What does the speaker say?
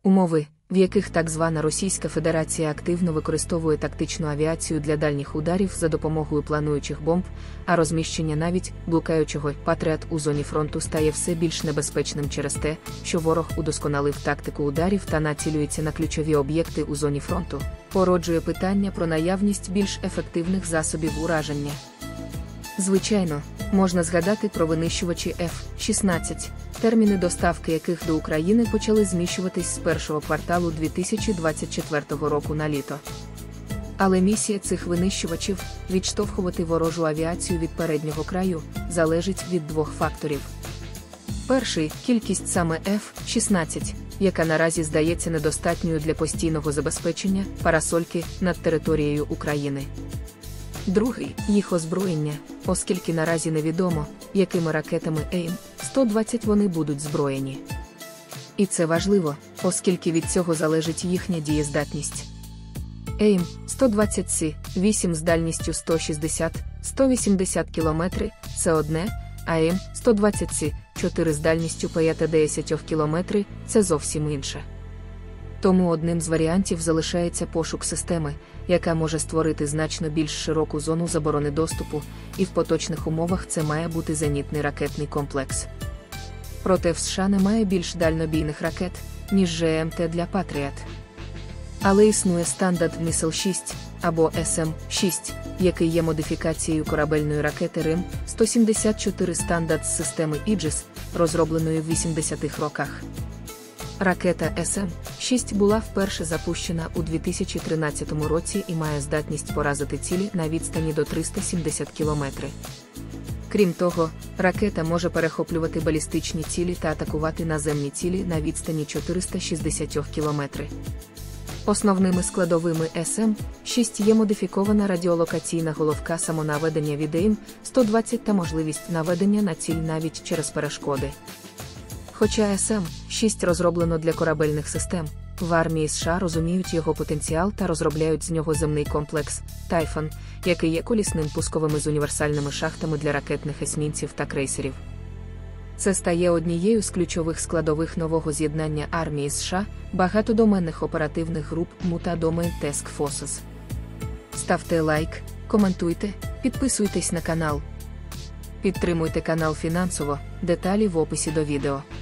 Умови, в яких так звана Російська Федерація активно використовує тактичну авіацію для дальніх ударів за допомогою плануючих бомб, а розміщення навіть блукаючого «Патріот» у зоні фронту стає все більш небезпечним через те, що ворог удосконалив тактику ударів та націлюється на ключові об'єкти у зоні фронту, породжує питання про наявність більш ефективних засобів ураження. Звичайно, можна згадати про винищувачі F-16, терміни доставки яких до України почали зміщуватись з першого кварталу 2024 року на літо. Але місія цих винищувачів – відштовхувати ворожу авіацію від переднього краю – залежить від двох факторів. Перший – кількість саме F-16, яка наразі здається недостатньою для постійного забезпечення парасольки над територією України. Другий – їх озброєння, оскільки наразі невідомо, якими ракетами AIM-120 вони будуть зброєні. І це важливо, оскільки від цього залежить їхня дієздатність. AIM-120С-8 з дальністю 160-180 км – це одне, а AIM-120С-4 з дальністю 5-10 км – це зовсім інше. Тому одним з варіантів залишається пошук системи, яка може створити значно більш широку зону заборони доступу, і в поточних умовах це має бути зенітний ракетний комплекс. Проте в США немає більш дальнобійних ракет, ніж ГМТ для «Патріот». Але існує Standard Missile-6, або SM-6, який є модифікацією корабельної ракети РИМ-174 Standard з системи Aegis, розробленої в 80-х роках. Ракета SM-6 була вперше запущена у 2013 році і має здатність поразити цілі на відстані до 370 км. Крім того, ракета може перехоплювати балістичні цілі та атакувати наземні цілі на відстані 460 км. Основними складовими SM-6 є модифікована радіолокаційна головка самонаведення від AIM-120 та можливість наведення на ціль навіть через перешкоди. Хоча SM-6 розроблено для корабельних систем, в армії США розуміють його потенціал та розробляють з нього земний комплекс «Тайфон», який є колісним пусковим з універсальними шахтами для ракетних есмінців та крейсерів. Це стає однією з ключових складових нового з'єднання армії США багатодоменних оперативних груп Multi-Domain Task Forces. Ставте лайк, коментуйте, підписуйтесь на канал. Підтримуйте канал фінансово, деталі в описі до відео.